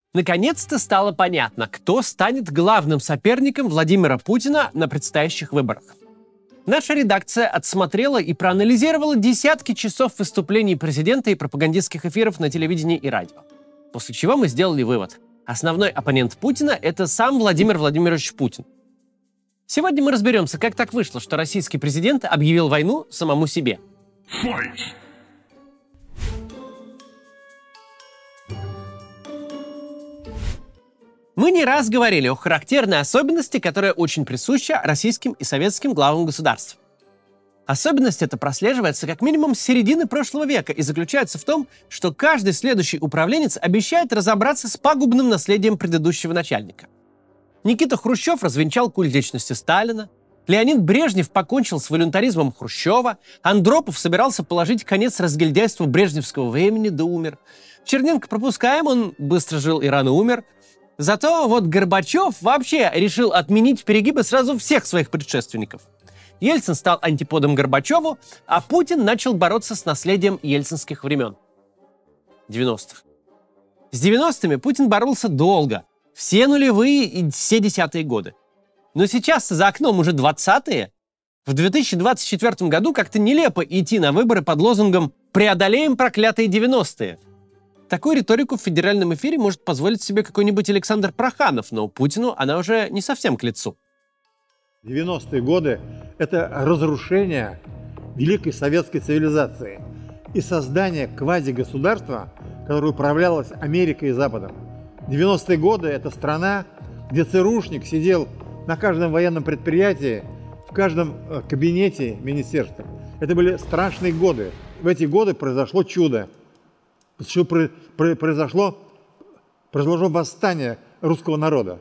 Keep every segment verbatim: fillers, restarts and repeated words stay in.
Наконец-то стало понятно, кто станет главным соперником Владимира Путина на предстоящих выборах. Наша редакция отсмотрела и проанализировала десятки часов выступлений президента и пропагандистских эфиров на телевидении и радио. После чего мы сделали вывод. Основной оппонент Путина – это сам Владимир Владимирович Путин. Сегодня мы разберемся, как так вышло, что российский президент объявил войну самому себе. Fight! Мы не раз говорили о характерной особенности, которая очень присуща российским и советским главам государств. Особенность эта прослеживается как минимум с середины прошлого века и заключается в том, что каждый следующий управленец обещает разобраться с пагубным наследием предыдущего начальника. Никита Хрущев развенчал культ личности Сталина, Леонид Брежнев покончил с волюнтаризмом Хрущева, Андропов собирался положить конец разгильдяйству брежневского времени, да умер. Черненко пропускаем, он быстро жил и рано умер. Зато вот Горбачев вообще решил отменить перегибы сразу всех своих предшественников. Ельцин стал антиподом Горбачеву, а Путин начал бороться с наследием ельцинских времен. девяностых. С девяностыми Путин боролся долго. Все нулевые и все десятые годы. Но сейчас за окном уже двадцатые. В две тысячи двадцать четвёртом году как-то нелепо идти на выборы под лозунгом «Преодолеем проклятые девяностые». Такую риторику в федеральном эфире может позволить себе какой-нибудь Александр Проханов, но Путину она уже не совсем к лицу. девяностые годы – это разрушение великой советской цивилизации и создание квазигосударства, которое управлялось Америкой и Западом. девяностые годы – это страна, где ЦРУшник сидел на каждом военном предприятии, в каждом кабинете министерства. Это были страшные годы. В эти годы произошло чудо. Что произошло? Произошло восстание русского народа.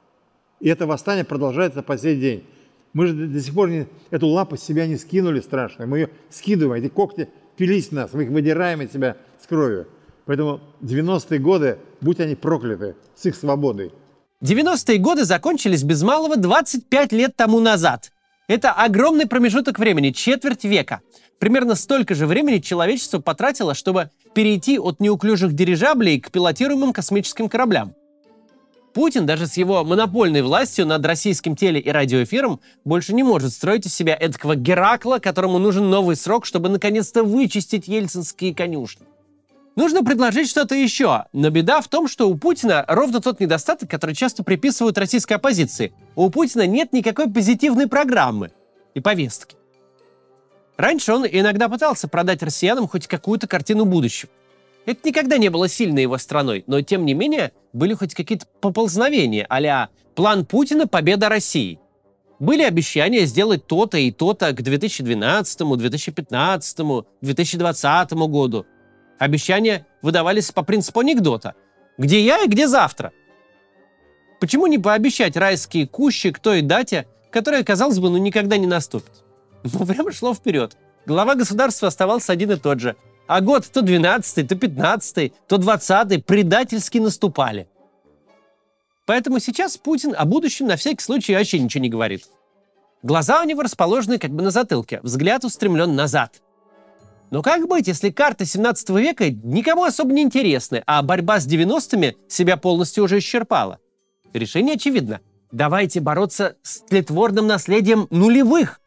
И это восстание продолжается по сей день. Мы же до сих пор не, эту лапу с себя не скинули страшно. Мы ее скидываем, эти когти впились в нас, мы их выдираем из себя с кровью. Поэтому девяностые годы, будь они прокляты, с их свободой. девяностые годы закончились без малого двадцать пять лет тому назад. Это огромный промежуток времени, четверть века. Примерно столько же времени человечество потратило, чтобы перейти от неуклюжих дирижаблей к пилотируемым космическим кораблям. Путин даже с его монопольной властью над российским теле- и радиоэфиром больше не может строить из себя эдакого Геракла, которому нужен новый срок, чтобы наконец-то вычистить ельцинские конюшни. Нужно предложить что-то еще, но беда в том, что у Путина ровно тот недостаток, который часто приписывают российской оппозиции. У Путина нет никакой позитивной программы и повестки. Раньше он иногда пытался продать россиянам хоть какую-то картину будущего. Это никогда не было сильной его страной, но тем не менее были хоть какие-то поползновения а-ля «План Путина. Победа России». Были обещания сделать то-то и то-то к две тысячи двенадцатому, две тысячи пятнадцатому, две тысячи двадцатому году. Обещания выдавались по принципу анекдота. Где я и где завтра? Почему не пообещать райские кущи к той дате, которая, казалось бы, ну никогда не наступит? Ну, время шло вперед. Глава государства оставался один и тот же. А год то двенадцатый, то пятнадцатый, то двадцатый предательски наступали. Поэтому сейчас Путин о будущем на всякий случай вообще ничего не говорит. Глаза у него расположены как бы на затылке, взгляд устремлен назад. Но как быть, если карты семнадцатого века никому особо не интересны, а борьба с девяностыми себя полностью уже исчерпала? Решение очевидно. Давайте бороться с тлетворным наследием нулевых.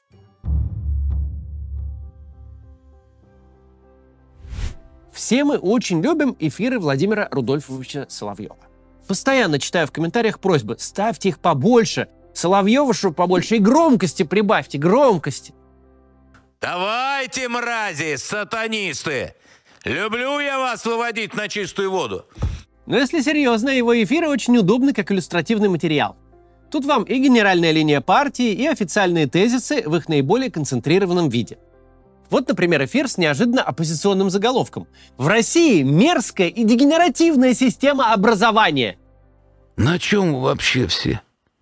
Все мы очень любим эфиры Владимира Рудольфовича Соловьева. Постоянно читаю в комментариях просьбы: ставьте их побольше, Соловьева, чтобы побольше, и громкости прибавьте, громкости. Давайте, мрази, сатанисты! Люблю я вас выводить на чистую воду. Но если серьезно, его эфиры очень удобны как иллюстративный материал. Тут вам и генеральная линия партии, и официальные тезисы в их наиболее концентрированном виде. Вот, например, эфир с неожиданно оппозиционным заголовком: «В России мерзкая и дегенеративная система образования». На чем вы вообще все?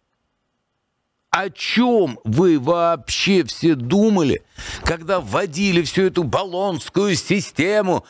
О чем вы вообще все думали, когда вводили всю эту болонскую систему?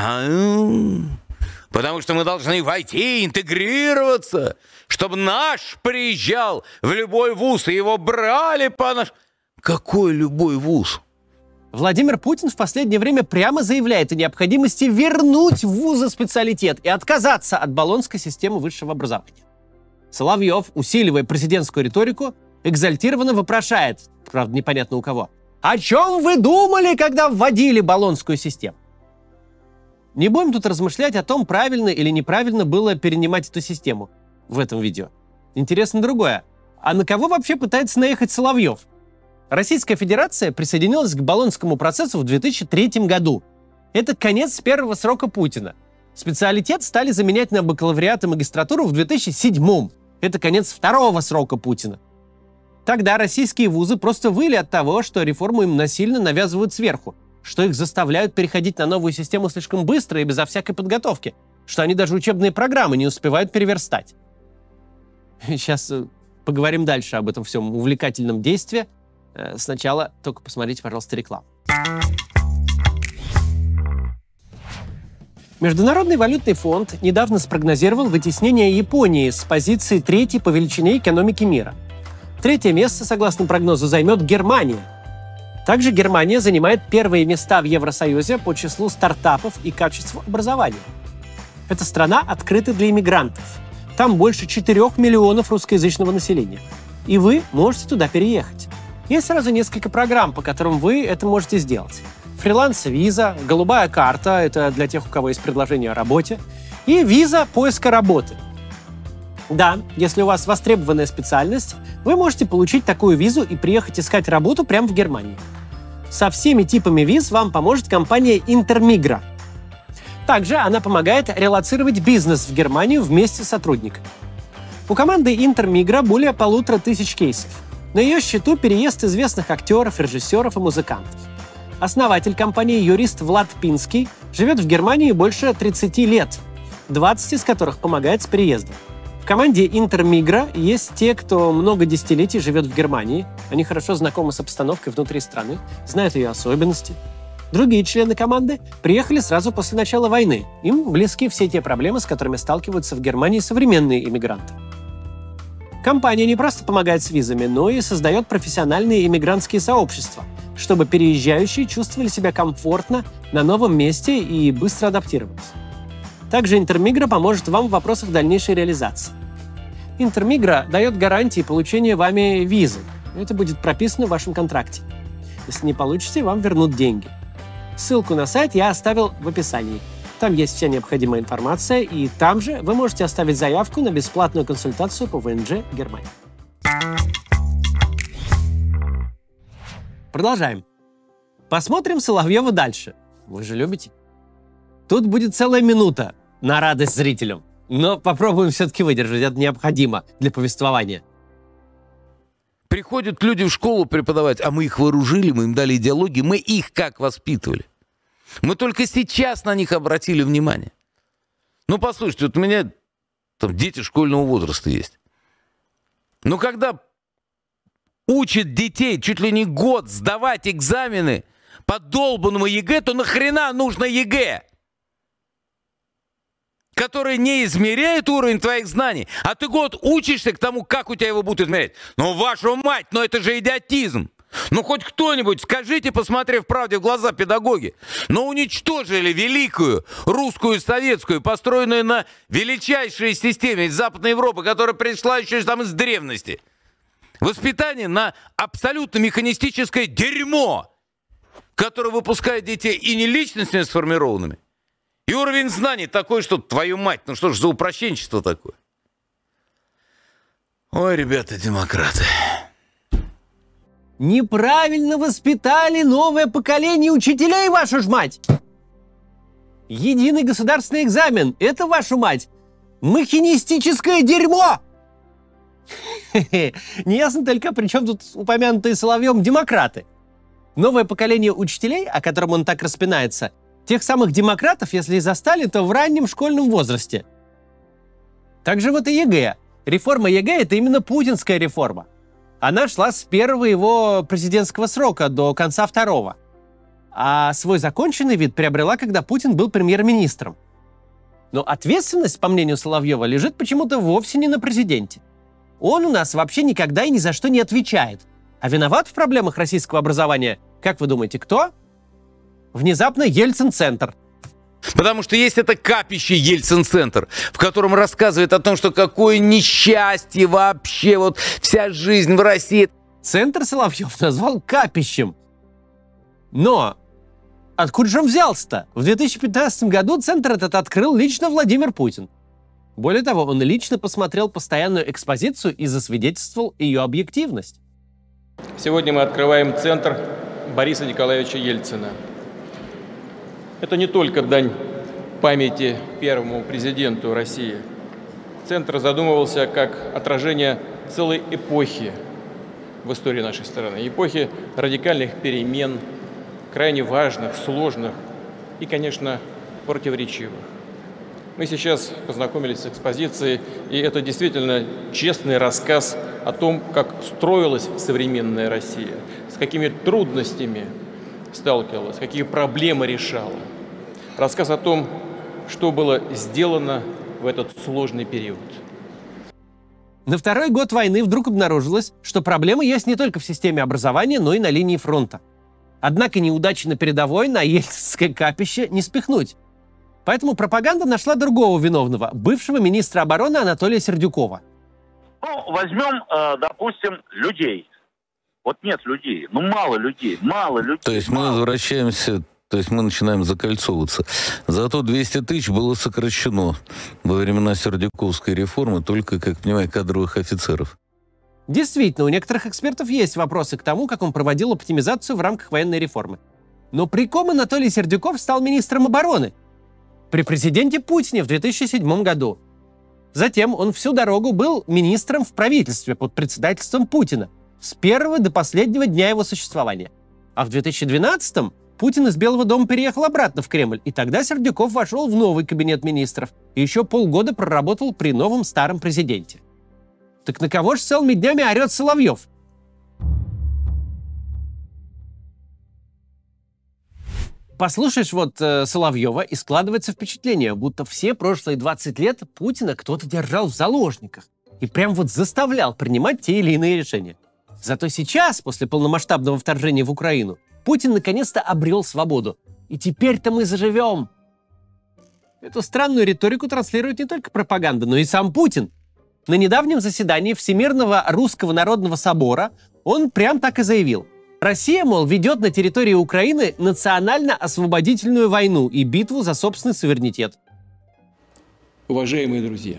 Потому что мы должны войти, интегрироваться, чтобы наш приезжал в любой вуз, и его брали по наш... Какой любой вуз? Владимир Путин в последнее время прямо заявляет о необходимости вернуть в вузы специалитет и отказаться от болонской системы высшего образования. Соловьев, усиливая президентскую риторику, экзальтированно вопрошает, правда непонятно у кого, «О чем вы думали, когда вводили болонскую систему?» Не будем тут размышлять о том, правильно или неправильно было перенимать эту систему в этом видео. Интересно другое. А на кого вообще пытается наехать Соловьев? Российская Федерация присоединилась к болонскому процессу в две тысячи третьем году. Это конец первого срока Путина. Специалитет стали заменять на бакалавриат и магистратуру в две тысячи седьмом. Это конец второго срока Путина. Тогда российские вузы просто выли от того, что реформу им насильно навязывают сверху, что их заставляют переходить на новую систему слишком быстро и безо всякой подготовки, что они даже учебные программы не успевают переверстать. Сейчас поговорим дальше об этом всем увлекательном действии. Сначала только посмотрите, пожалуйста, рекламу. Международный валютный фонд недавно спрогнозировал вытеснение Японии с позиции третьей по величине экономики мира. Третье место, согласно прогнозу, займет Германия. Также Германия занимает первые места в Евросоюзе по числу стартапов и качеству образования. Эта страна открыта для иммигрантов. Там больше четырёх миллионов русскоязычного населения. И вы можете туда переехать. Есть сразу несколько программ, по которым вы это можете сделать. Фриланс-виза, голубая карта – это для тех, у кого есть предложение о работе, и виза поиска работы. Да, если у вас востребованная специальность, вы можете получить такую визу и приехать искать работу прямо в Германии. Со всеми типами виз вам поможет компания Интермигра. Также она помогает релоцировать бизнес в Германию вместе с сотрудниками. У команды Интермигра более полутора тысяч кейсов. На ее счету переезд известных актеров, режиссеров и музыкантов. Основатель компании, юрист Влад Пинский, живет в Германии больше тридцати лет, двадцать из которых помогает с переездом. В команде Интермигра есть те, кто много десятилетий живет в Германии. Они хорошо знакомы с обстановкой внутри страны, знают ее особенности. Другие члены команды приехали сразу после начала войны. Им близки все те проблемы, с которыми сталкиваются в Германии современные иммигранты. Компания не просто помогает с визами, но и создает профессиональные иммигрантские сообщества, чтобы переезжающие чувствовали себя комфортно на новом месте и быстро адаптировались. Также Интермигра поможет вам в вопросах дальнейшей реализации. Интермигра дает гарантии получения вами визы. Это будет прописано в вашем контракте. Если не получите, вам вернут деньги. Ссылку на сайт я оставил в описании. Там есть вся необходимая информация, и там же вы можете оставить заявку на бесплатную консультацию по вэ эн джэ Германии. Продолжаем. Посмотрим Соловьева дальше. Вы же любите. Тут будет целая минута на радость зрителям. Но попробуем все-таки выдержать. Это необходимо для повествования. Приходят люди в школу преподавать, а мы их вооружили, мы им дали идеологию, мы их как воспитывали. Мы только сейчас на них обратили внимание. Ну, послушайте, вот у меня там дети школьного возраста есть. Но когда учат детей чуть ли не год сдавать экзамены по долбанному ЕГЭ, то нахрена нужно ЕГЭ? Который не измеряет уровень твоих знаний, а ты год учишься к тому, как у тебя его будут измерять. Ну, вашу мать, но это же идиотизм. Ну, хоть кто-нибудь скажите, посмотрев правде в глаза, педагоги, но уничтожили великую русскую советскую, построенную на величайшей системе из Западной Европы, которая пришла еще там из древности. Воспитание на абсолютно механистическое дерьмо, которое выпускает детей и не личностями сформированными, и уровень знаний такой, что, твою мать, ну что ж за упрощенчество такое? Ой, ребята, демократы. Неправильно воспитали новое поколение учителей, вашу ж мать! Единый государственный экзамен – это, вашу мать, махинистическое дерьмо! Неясно только, при чем тут упомянутые Соловьем демократы. Новое поколение учителей, о котором он так распинается, тех самых демократов, если и застали, то в раннем школьном возрасте. Также вот и ЕГЭ. Реформа ЕГЭ – это именно путинская реформа. Она шла с первого его президентского срока до конца второго. А свой законченный вид приобрела, когда Путин был премьер-министром. Но ответственность, по мнению Соловьева, лежит почему-то вовсе не на президенте. Он у нас вообще никогда и ни за что не отвечает. А виноват в проблемах российского образования, как вы думаете, кто? Внезапно Ельцин-центр. Потому что есть это капище Ельцин-центр, в котором рассказывает о том, что какое несчастье вообще, вот вся жизнь в России. Центр Соловьев назвал капищем. Но откуда же он взялся-то? В две тысячи пятнадцатом году центр этот открыл лично Владимир Путин. Более того, он лично посмотрел постоянную экспозицию и засвидетельствовал ее объективность. Сегодня мы открываем центр Бориса Николаевича Ельцина. Это не только дань памяти первому президенту России. Центр задумывался как отражение целой эпохи в истории нашей страны. Эпохи радикальных перемен, крайне важных, сложных и, конечно, противоречивых. Мы сейчас познакомились с экспозицией, и это действительно честный рассказ о том, как строилась современная Россия, с какими трудностями сталкивалась, какие проблемы решала. Рассказ о том, что было сделано в этот сложный период. На второй год войны вдруг обнаружилось, что проблемы есть не только в системе образования, но и на линии фронта. Однако неудачи на передовой на ельцинское капище не спихнуть. Поэтому пропаганда нашла другого виновного, бывшего министра обороны Анатолия Сердюкова. Ну, возьмем, э, допустим, людей. Вот нет людей, ну мало людей, мало людей. То есть мы мало. возвращаемся, то есть мы начинаем закольцовываться. Зато двести тысяч было сокращено во времена Сердюковской реформы только, как понимаю, кадровых офицеров. Действительно, у некоторых экспертов есть вопросы к тому, как он проводил оптимизацию в рамках военной реформы. Но при ком Анатолий Сердюков стал министром обороны? При президенте Путине в две тысячи седьмом году. Затем он всю дорогу был министром в правительстве под председательством Путина с первого до последнего дня его существования. А в две тысячи двенадцатом Путин из Белого дома переехал обратно в Кремль, и тогда Сердюков вошел в новый кабинет министров и еще полгода проработал при новом старом президенте. Так на кого же целыми днями орет Соловьев? Послушаешь вот э, Соловьева, и складывается впечатление, будто все прошлые двадцать лет Путина кто-то держал в заложниках и прям вот заставлял принимать те или иные решения. Зато сейчас, после полномасштабного вторжения в Украину, Путин наконец-то обрел свободу. И теперь-то мы заживем. Эту странную риторику транслирует не только пропаганда, но и сам Путин. На недавнем заседании Всемирного Русского Народного Собора он прям так и заявил. Россия, мол, ведет на территории Украины национально-освободительную войну и битву за собственный суверенитет. Уважаемые друзья,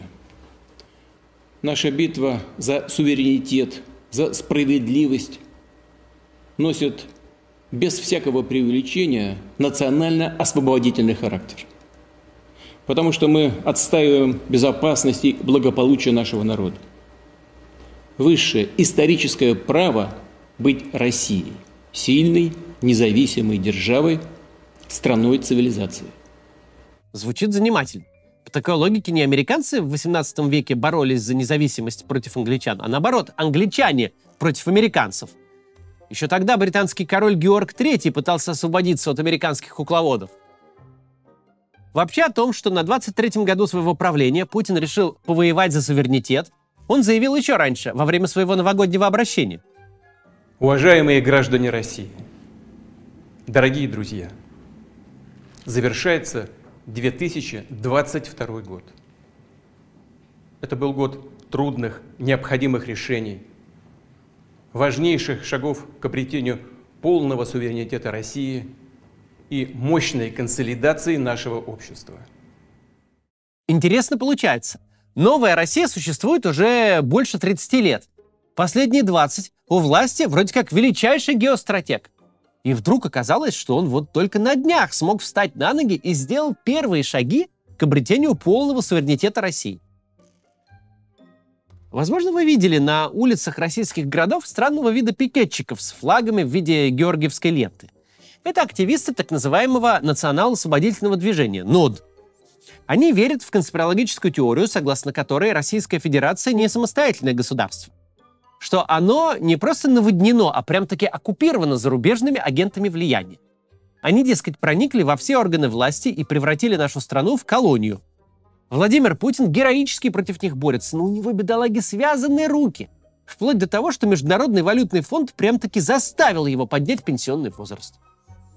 наша битва за суверенитет, за справедливость носит без всякого преувеличения национально-освободительный характер. Потому что мы отстаиваем безопасность и благополучие нашего народа. Высшее историческое право быть Россией, сильной, независимой державой, страной цивилизации. Звучит занимательно. По такой логике не американцы в восемнадцатом веке боролись за независимость против англичан, а наоборот, англичане против американцев. Еще тогда британский король Георг третий пытался освободиться от американских кукловодов. Вообще о том, что на двадцать третьем году своего правления Путин решил повоевать за суверенитет, он заявил еще раньше, во время своего новогоднего обращения. Уважаемые граждане России, дорогие друзья, завершается две тысячи двадцать второй год. Это был год трудных, необходимых решений, важнейших шагов к обретению полного суверенитета России и мощной консолидации нашего общества. Интересно получается. Новая Россия существует уже больше тридцати лет. Последние двадцать у власти вроде как величайший геостратег. И вдруг оказалось, что он вот только на днях смог встать на ноги и сделал первые шаги к обретению полного суверенитета России. Возможно, вы видели на улицах российских городов странного вида пикетчиков с флагами в виде георгиевской ленты. Это активисты так называемого национал-освободительного движения НОД. Они верят в конспирологическую теорию, согласно которой Российская Федерация не самостоятельное государство. Что оно не просто наводнено, а прям-таки оккупировано зарубежными агентами влияния. Они, дескать, проникли во все органы власти и превратили нашу страну в колонию. Владимир Путин героически против них борется, но у него, бедолаги, связаны руки. Вплоть до того, что Международный валютный фонд прям-таки заставил его поднять пенсионный возраст.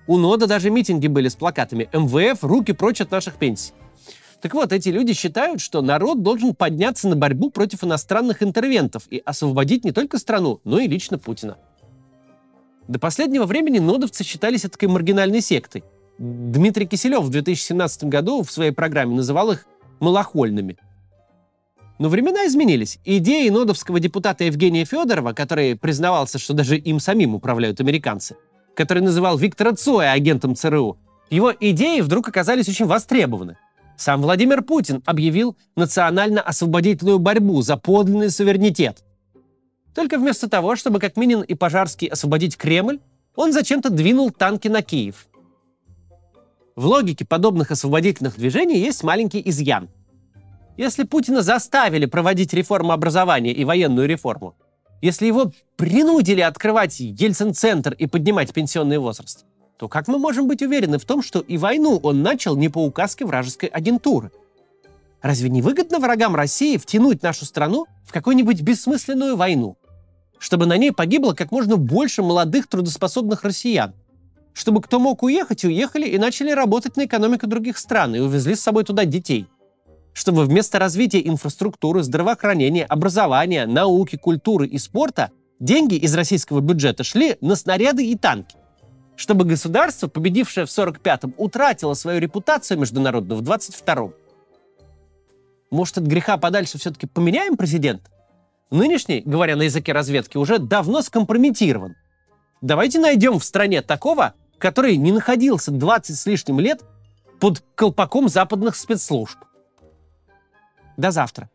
У НОДА даже митинги были с плакатами «эм вэ эф, руки прочь от наших пенсий». Так вот, эти люди считают, что народ должен подняться на борьбу против иностранных интервентов и освободить не только страну, но и лично Путина. До последнего времени нодовцы считались такой маргинальной сектой. Дмитрий Киселев в две тысячи семнадцатом году в своей программе называл их малохольными. Но времена изменились. Идеи нодовского депутата Евгения Федорова, который признавался, что даже им самим управляют американцы, который называл Виктора Цоя агентом цэ эр у, его идеи вдруг оказались очень востребованы. Сам Владимир Путин объявил национально-освободительную борьбу за подлинный суверенитет. Только вместо того, чтобы как Минин и Пожарский освободить Кремль, он зачем-то двинул танки на Киев. В логике подобных освободительных движений есть маленький изъян. Если Путина заставили проводить реформу образования и военную реформу, если его принудили открывать Ельцин-центр и поднимать пенсионный возраст, то как мы можем быть уверены в том, что и войну он начал не по указке вражеской агентуры? Разве не выгодно врагам России втянуть нашу страну в какую-нибудь бессмысленную войну, чтобы на ней погибло как можно больше молодых трудоспособных россиян, чтобы кто мог уехать, уехали и начали работать на экономику других стран и увезли с собой туда детей, чтобы вместо развития инфраструктуры, здравоохранения, образования, науки, культуры и спорта деньги из российского бюджета шли на снаряды и танки, чтобы государство, победившее в сорок пятом, утратило свою репутацию международную в двадцать втором. Может, от греха подальше все-таки поменяем президента? Нынешний, говоря на языке разведки, уже давно скомпрометирован. Давайте найдем в стране такого, который не находился двадцать с лишним лет под колпаком западных спецслужб. До завтра.